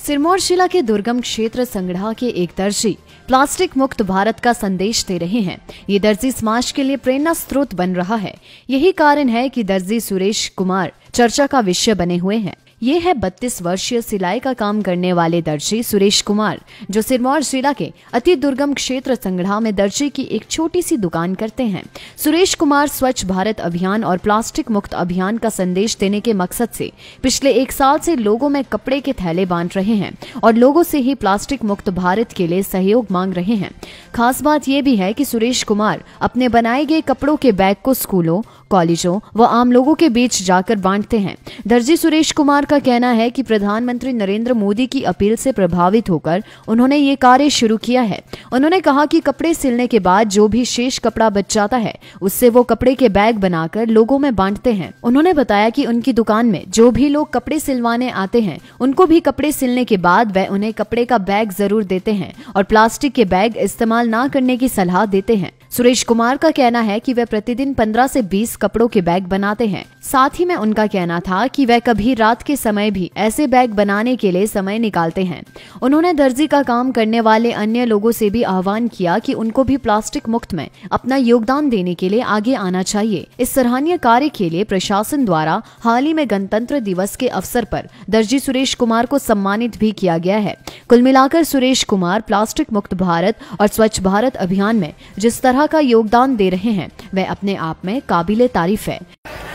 सिरमौर जिला के दुर्गम क्षेत्र संगड़ा के एक दर्जी प्लास्टिक मुक्त भारत का संदेश दे रहे हैं। ये दर्जी समाज के लिए प्रेरणा स्रोत बन रहा है। यही कारण है कि दर्जी सुरेश कुमार चर्चा का विषय बने हुए हैं। ये है 32 वर्षीय सिलाई का काम करने वाले दर्जी सुरेश कुमार, जो सिरमौर जिला के अति दुर्गम क्षेत्र संगड़ा में दर्जी की एक छोटी सी दुकान करते हैं। सुरेश कुमार स्वच्छ भारत अभियान और प्लास्टिक मुक्त अभियान का संदेश देने के मकसद से पिछले 1 साल से लोगों में कपड़े के थैले बांट रहे हैं और लोगों से ही प्लास्टिक मुक्त भारत के लिए सहयोग मांग रहे हैं। खास बात यह भी है कि सुरेश कुमार अपने बनाए गए कपड़ों के बैग को स्कूलों, कॉलेजों व आम लोगों के बीच जाकर बांटते हैं। दर्जी सुरेश कुमार का कहना है कि प्रधानमंत्री नरेंद्र मोदी की अपील से प्रभावित होकर उन्होंने ये कार्य शुरू किया है। उन्होंने कहा कि कपड़े सिलने के बाद जो भी शेष कपड़ा बच जाता है उससे वो कपड़े के बैग बनाकर लोगों में बांटते हैं। उन्होंने बताया कि उनकी दुकान में जो भी लोग कपड़े सिलवाने आते हैं उनको भी कपड़े सिलने के बाद वह उन्हें कपड़े का बैग जरूर देते हैं और प्लास्टिक के बैग इस्तेमाल न करने की सलाह देते हैं। सुरेश कुमार का कहना है कि वह प्रतिदिन 15 से 20 कपड़ों के बैग बनाते हैं। साथ ही में उनका कहना था कि वह कभी रात के समय भी ऐसे बैग बनाने के लिए समय निकालते हैं। उन्होंने दर्जी का काम करने वाले अन्य लोगों से भी आह्वान किया कि उनको भी प्लास्टिक मुक्त में अपना योगदान देने के लिए आगे आना चाहिए। इस सराहनीय कार्य के लिए प्रशासन द्वारा हाल ही में गणतंत्र दिवस के अवसर पर दर्जी सुरेश कुमार को सम्मानित भी किया गया है। कुल मिलाकर सुरेश कुमार प्लास्टिक मुक्त भारत और स्वच्छ भारत अभियान में जिस तरह का योगदान दे रहे हैं वह अपने आप में काबिले तारीफ है।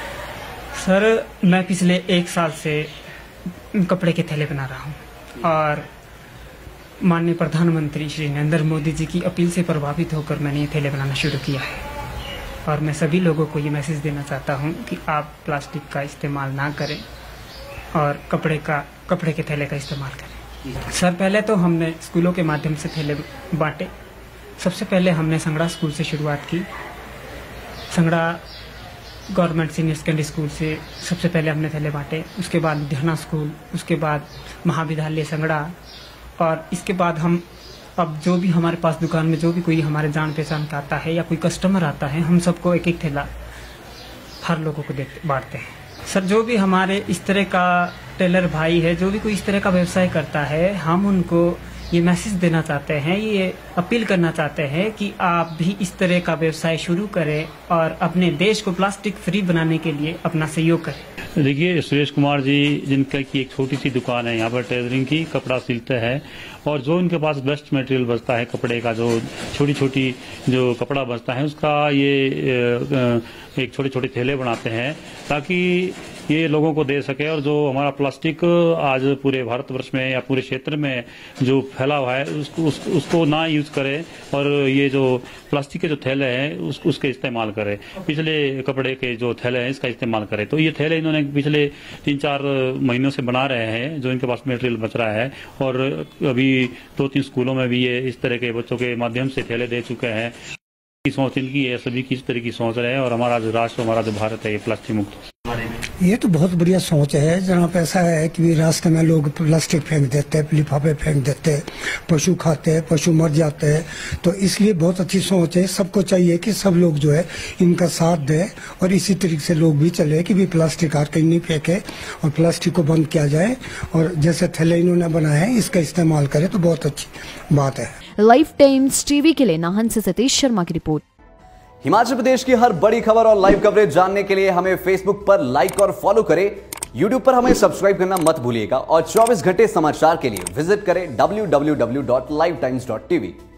सर, मैं पिछले 1 साल से कपड़े के थैले बना रहा हूँ और माननीय प्रधानमंत्री श्री नरेंद्र मोदी जी की अपील से प्रभावित होकर मैंने ये थैले बनाना शुरू किया है। और मैं सभी लोगों को ये मैसेज देना चाहता हूँ कि आप प्लास्टिक का इस्तेमाल ना करें और कपड़े के थैले का इस्तेमाल करें। सर, पहले तो हमने स्कूलों के माध्यम से थैले बांटे। सबसे पहले हमने संगड़ा स्कूल से शुरुआत की। Sangrah government senior secondary school से सबसे पहले हमने थैले बांटे। उसके बाद लुधियाना स्कूल, उसके बाद महाविद्यालय संगड़ा, और इसके बाद हम अब जो भी हमारे पास दुकान में जो भी कोई हमारे जान पहचान का आता है या कोई कस्टमर आता है, हम सबको एक एक थैला हर लोगों को बांटते हैं। सर, जो भी हमारे इस तरह का टेलर भाई है, जो भी कोई इस तरह का व्यवसाय करता है, हम उनको ये मैसेज देना चाहते हैं, ये अपील करना चाहते हैं कि आप भी इस तरह का व्यवसाय शुरू करें और अपने देश को प्लास्टिक फ्री बनाने के लिए अपना सहयोग करें। देखिए, सुरेश कुमार जी जिनका की एक छोटी सी दुकान है यहाँ पर टेलरिंग की, कपड़ा सिलते हैं और जो इनके पास बेस्ट मटेरियल बचता है कपड़े का, जो छोटी छोटी जो कपड़ा बचता है उसका ये एक छोटे छोटे थैले बनाते हैं ताकि ये लोगों को दे सके। और जो हमारा प्लास्टिक आज पूरे भारतवर्ष में या पूरे क्षेत्र में जो फैला हुआ है उसको ना यूज करें और ये जो प्लास्टिक के जो थैले हैं उसके इस्तेमाल करें। पिछले कपड़े के जो थैले हैं इसका इस्तेमाल करें। तो ये थैले इन्होंने पिछले 3-4 महीनों से बना रहे हैं, जो इनके पास मटेरियल बच रहा है, और अभी 2-3 स्कूलों में भी ये इस तरह के बच्चों के माध्यम से थैले दे चुके हैं। सोच इनकी है, सभी की इस तरह की सोच रहे हैं और हमारा जो राष्ट्र, हमारा जो भारत है, ये प्लास्टिक मुक्त। ये तो बहुत बढ़िया सोच है। जहाँ पे ऐसा है कि रास्ते में लोग प्लास्टिक फेंक देते हैं, लिफाफे फेंक देते हैं, पशु खाते हैं, पशु मर जाते हैं, तो इसलिए बहुत अच्छी सोच है। सबको चाहिए कि सब लोग जो है इनका साथ दें और इसी तरीके से लोग भी चले कि भी प्लास्टिक हर कहीं नहीं फेंके और प्लास्टिक को बंद किया जाए और जैसे थैले इन्होंने बनाए हैं इसका इस्तेमाल करें तो बहुत अच्छी बात है। लाइफ टाइम्स टीवी के लिए नाहन से सतीश शर्मा की रिपोर्ट। हिमाचल प्रदेश की हर बड़ी खबर और लाइव कवरेज जानने के लिए हमें फेसबुक पर लाइक और फॉलो करें। यूट्यूब पर हमें सब्सक्राइब करना मत भूलिएगा और 24 घंटे समाचार के लिए विजिट करें www.lifetimes.tv।